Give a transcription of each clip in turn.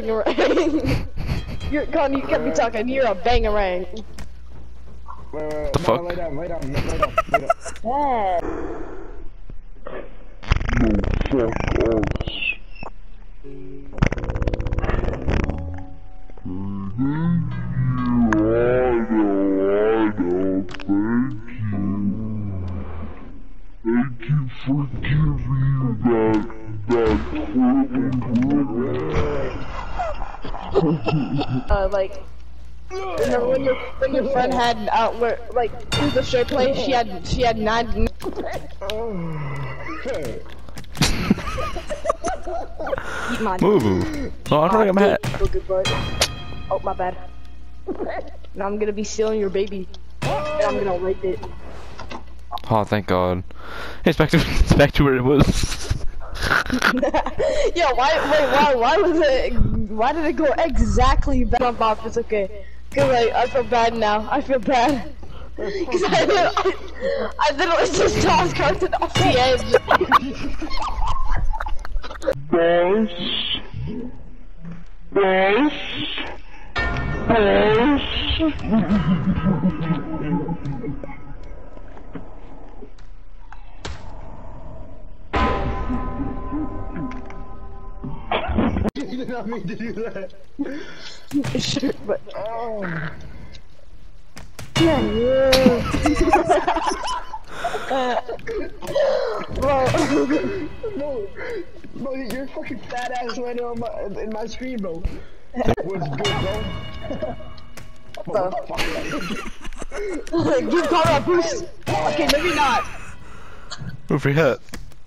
bangarang. You're Con, you can't be talking. You're a bangarang. Wait, The fuck? lay down. Yeah. Thank you for giving that Like, remember when your friend had where like through the straight play, she had 9. Eat my Move. Oh, I'm trying to get my hat. Good boy. Oh, my bad. Now I'm gonna be stealing your baby, and I'm gonna rape it. Oh, thank God. It's back to where it was. Yo, why was it? Why did it go exactly back on Bob? It's okay. Cause I feel bad now. I feel bad. Cause I literally just tossed Carson off the edge. You did not mean to do that. Sure, but Bro, your fucking fat ass landed on in my screen, bro. What's good, bro? What the fuck? give Carl a boost. Okay, maybe not. Move your hat.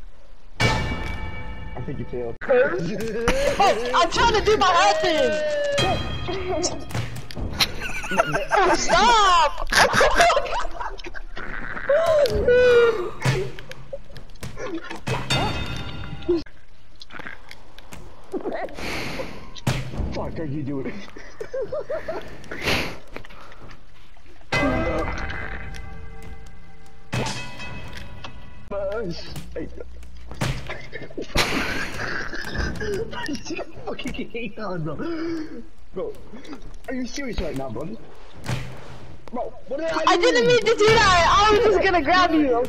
I think you failed. Oh, I'm trying to do my hat thing. Oh, stop! Fuck are you doing? Fucking hate on, bro. Bro, are you serious right now, bro? Bro, what did I do? I didn't mean to do that. I was just gonna grab you.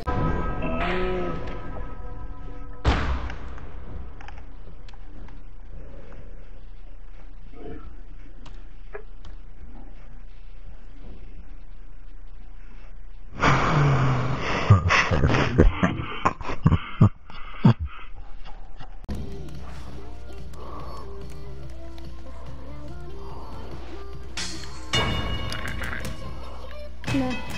No.